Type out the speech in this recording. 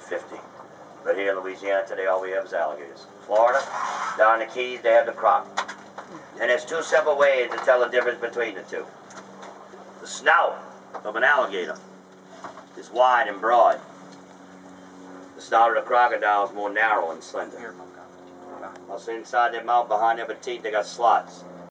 50. But here in Louisiana today, all we have is alligators. Florida, down the Keys, they have the croc. And there's two simple ways to tell the difference between the two. The snout of an alligator is wide and broad. The snout of the crocodile is more narrow and slender. Also inside their mouth, behind their teeth, they got slots.